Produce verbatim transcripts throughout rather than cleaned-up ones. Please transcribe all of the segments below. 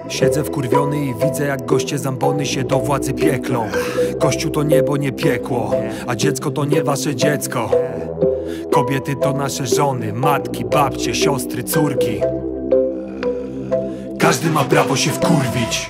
Siedzę wkurwiony i widzę, jak goście z ambony się do władzy pieklą. Kościół to niebo, nie piekło, a dziecko to nie wasze dziecko. Kobiety to nasze żony, matki, babcie, siostry, córki. Każdy ma prawo się wkurwić.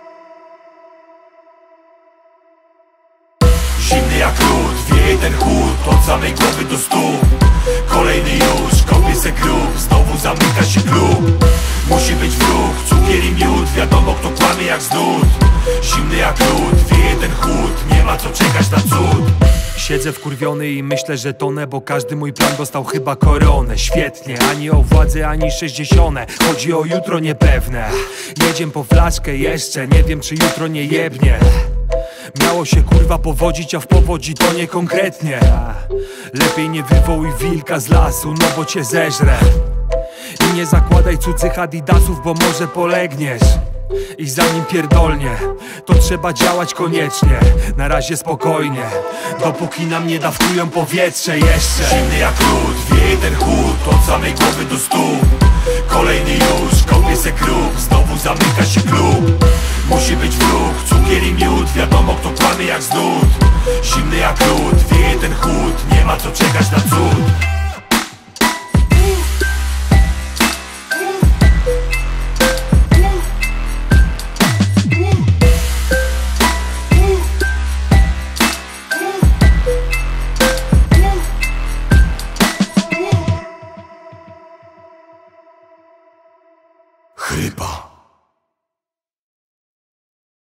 Zimny jak lód, wieje ten chłód od samej głowy do stóp. Kolejny już, kopie se grób, znowu zamyka się klub. Musi być wróg, cukier i miód, wiadomo kto kłamie jak z nut. Zimny jak lód, wieje ten chłód, nie ma co czekać na cud. Siedzę wkurwiony i myślę, że tonę, bo każdy mój plan dostał chyba koronę. Świetnie, ani o władzę, ani sześćdziesiąte. Chodzi o jutro niepewne. Jedziem po flaszkę jeszcze, nie wiem czy jutro nie jebnie. Miało się kurwa powodzić, a w powodzi to nie konkretnie. Lepiej nie wywołuj wilka z lasu, no bo cię zeżrę. I nie zakładaj cudzych adidasów, bo może polegniesz. I zanim pierdolnie, to trzeba działać koniecznie. Na razie spokojnie, dopóki nam nie dawkują powietrze jeszcze. Zimny jak lód, wieje ten chłód od samej głowy do stóp. Kolejny już, kopie se grób, znowu zamyka się klub. Musi być wróg, cukier i miód, wiadomo kto kłamie jak z nut. Zimny jak lód, wieje ten chłód, nie ma co czekać na cud.